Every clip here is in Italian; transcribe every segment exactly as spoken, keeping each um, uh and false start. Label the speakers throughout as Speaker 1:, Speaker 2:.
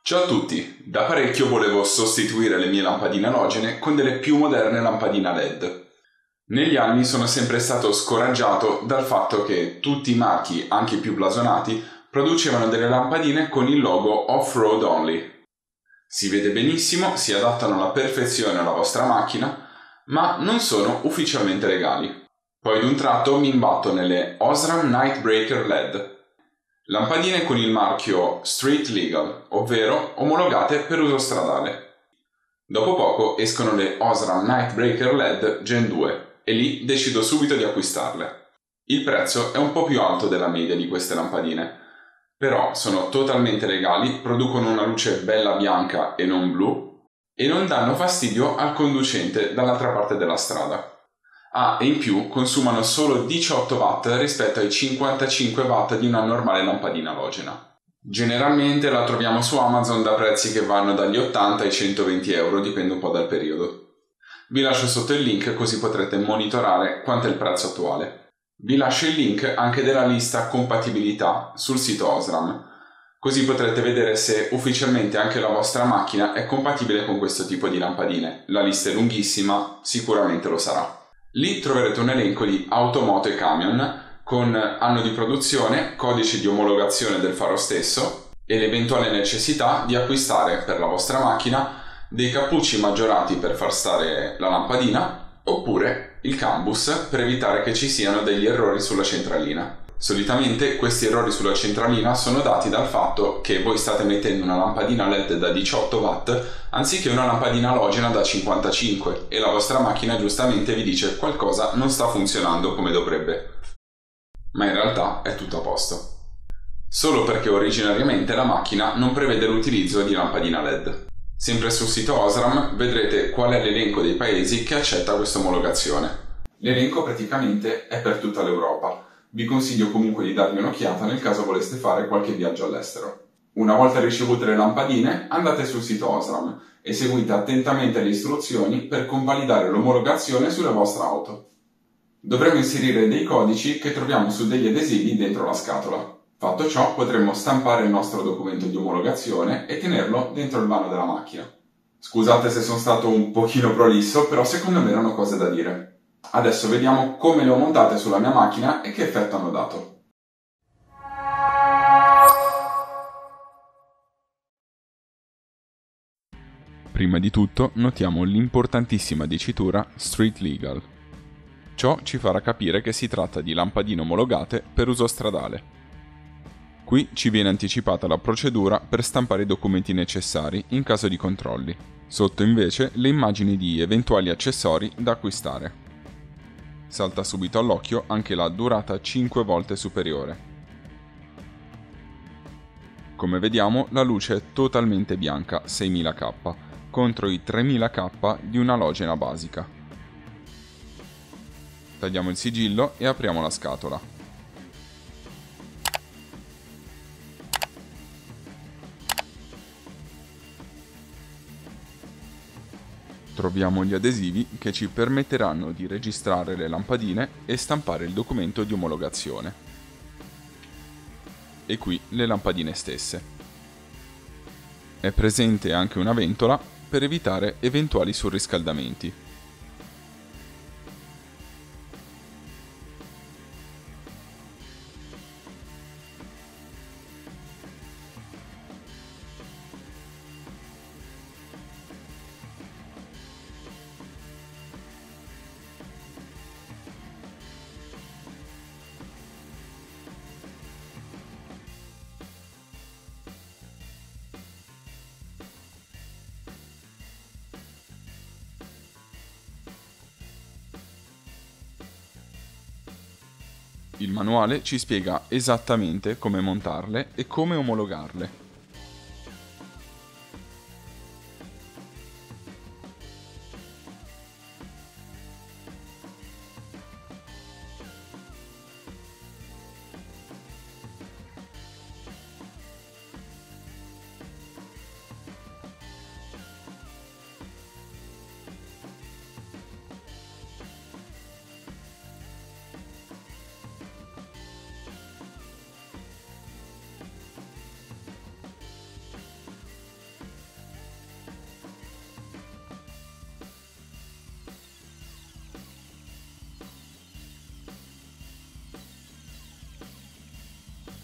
Speaker 1: Ciao a tutti, da parecchio volevo sostituire le mie lampadine alogene con delle più moderne lampadine a L E D. Negli anni sono sempre stato scoraggiato dal fatto che tutti i marchi, anche i più blasonati, producevano delle lampadine con il logo Off-Road Only. Si vede benissimo, si adattano alla perfezione alla vostra macchina, ma non sono ufficialmente legali. Poi d'un tratto mi imbatto nelle Osram Nightbreaker L E D. Lampadine con il marchio Street Legal, ovvero omologate per uso stradale. Dopo poco escono le Osram Nightbreaker L E D Gen due e lì decido subito di acquistarle. Il prezzo è un po' più alto della media di queste lampadine, però sono totalmente legali, producono una luce bella bianca e non blu e non danno fastidio al conducente dall'altra parte della strada. Ah, e in più consumano solo diciotto watt rispetto ai cinquantacinque watt di una normale lampadina alogena. Generalmente la troviamo su Amazon da prezzi che vanno dagli ottanta ai centoventi euro, dipende un po' dal periodo. Vi lascio sotto il link così potrete monitorare quanto è il prezzo attuale. Vi lascio il link anche della lista compatibilità sul sito Osram, così potrete vedere se ufficialmente anche la vostra macchina è compatibile con questo tipo di lampadine. La lista è lunghissima, sicuramente lo sarà. Lì troverete un elenco di auto, moto e camion con anno di produzione, codice di omologazione del faro stesso e l'eventuale necessità di acquistare per la vostra macchina dei cappucci maggiorati per far stare la lampadina oppure il cambus per evitare che ci siano degli errori sulla centralina. Solitamente questi errori sulla centralina sono dati dal fatto che voi state mettendo una lampadina L E D da diciotto watt anziché una lampadina alogena da cinquantacinque e la vostra macchina giustamente vi dice qualcosa non sta funzionando come dovrebbe. Ma in realtà è tutto a posto. Solo perché originariamente la macchina non prevede l'utilizzo di lampadina L E D. Sempre sul sito Osram vedrete qual è l'elenco dei paesi che accetta questa omologazione. L'elenco praticamente è per tutta l'Europa. Vi consiglio comunque di dargli un'occhiata nel caso voleste fare qualche viaggio all'estero. Una volta ricevute le lampadine, andate sul sito Osram e seguite attentamente le istruzioni per convalidare l'omologazione sulla vostra auto. Dovremo inserire dei codici che troviamo su degli adesivi dentro la scatola. Fatto ciò, potremo stampare il nostro documento di omologazione e tenerlo dentro il vano della macchina. Scusate se sono stato un pochino prolisso, però secondo me erano cose da dire. Adesso vediamo come le ho montate sulla mia macchina e che effetto hanno dato.
Speaker 2: Prima di tutto notiamo l'importantissima dicitura Street Legal. Ciò ci farà capire che si tratta di lampadine omologate per uso stradale. Qui ci viene anticipata la procedura per stampare i documenti necessari in caso di controlli. Sotto invece le immagini di eventuali accessori da acquistare. Salta subito all'occhio anche la durata cinque volte superiore. Come vediamo la luce è totalmente bianca seimila K contro i tremila K di un'alogena basica. Tagliamo il sigillo e apriamo la scatola. Troviamo gli adesivi che ci permetteranno di registrare le lampadine e stampare il documento di omologazione. E qui le lampadine stesse. È presente anche una ventola per evitare eventuali surriscaldamenti. Il manuale ci spiega esattamente come montarle e come omologarle.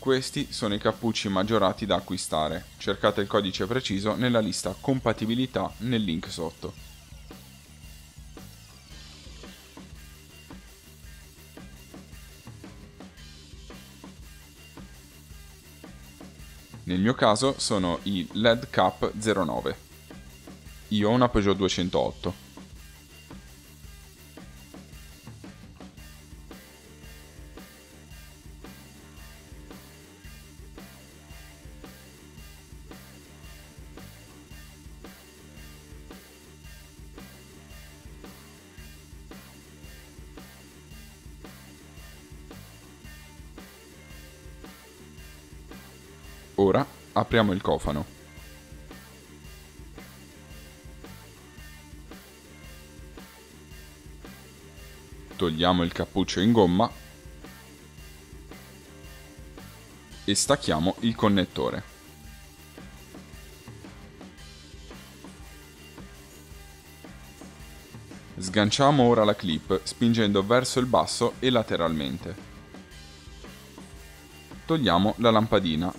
Speaker 2: Questi sono i cappucci maggiorati da acquistare. Cercate il codice preciso nella lista compatibilità nel link sotto. Nel mio caso sono i L E D Cap zero nove. Io ho una Peugeot duecentootto. Ora apriamo il cofano. Togliamo il cappuccio in gomma e stacchiamo il connettore. Sganciamo ora la clip spingendo verso il basso e lateralmente. Togliamo la lampadina.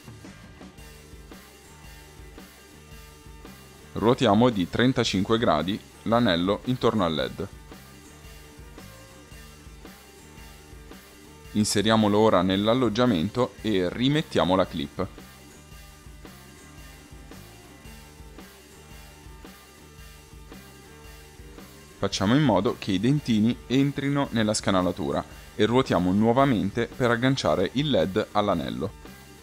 Speaker 2: Ruotiamo di trentacinque gradi l'anello intorno al L E D. Inseriamolo ora nell'alloggiamento e rimettiamo la clip. Facciamo in modo che i dentini entrino nella scanalatura e ruotiamo nuovamente per agganciare il L E D all'anello.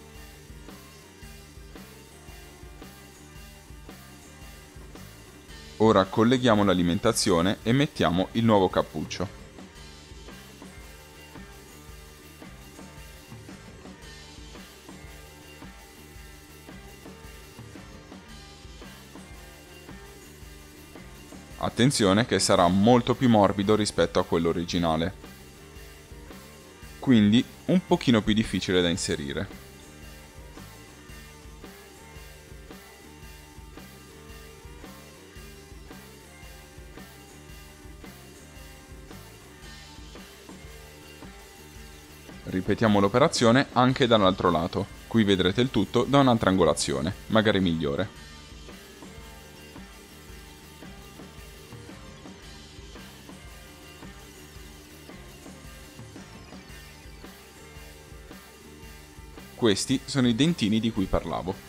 Speaker 2: Ora colleghiamo l'alimentazione e mettiamo il nuovo cappuccio. Attenzione che sarà molto più morbido rispetto a quello originale, quindi un pochino più difficile da inserire. Ripetiamo l'operazione anche dall'altro lato, qui vedrete il tutto da un'altra angolazione, magari migliore. Questi sono i dentini di cui parlavo.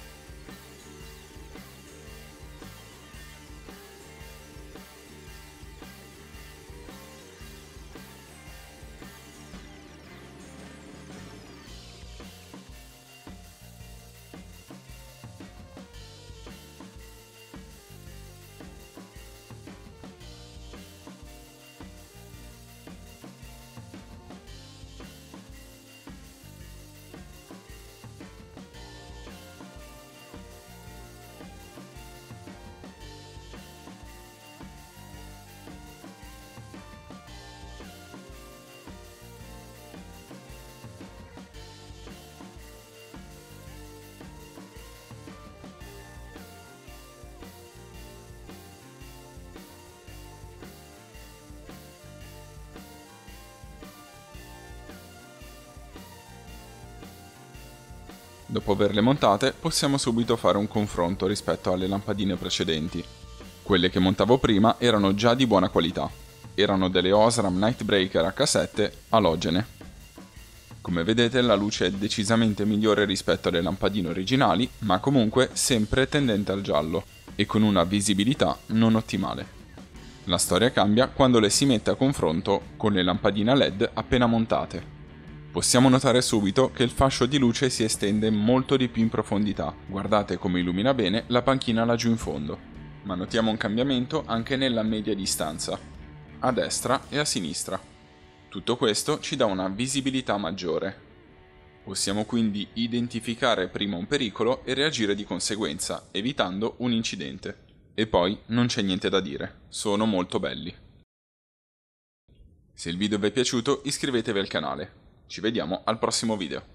Speaker 2: Dopo averle montate, possiamo subito fare un confronto rispetto alle lampadine precedenti. Quelle che montavo prima erano già di buona qualità. Erano delle Osram Nightbreaker acca sette alogene. Come vedete la luce è decisamente migliore rispetto alle lampadine originali, ma comunque sempre tendente al giallo e con una visibilità non ottimale. La storia cambia quando le si mette a confronto con le lampadine L E D appena montate. Possiamo notare subito che il fascio di luce si estende molto di più in profondità, guardate come illumina bene la panchina laggiù in fondo, ma notiamo un cambiamento anche nella media distanza, a destra e a sinistra. Tutto questo ci dà una visibilità maggiore. Possiamo quindi identificare prima un pericolo e reagire di conseguenza, evitando un incidente. E poi non c'è niente da dire, sono molto belli. Se il video vi è piaciuto iscrivetevi al canale. Ci vediamo al prossimo video.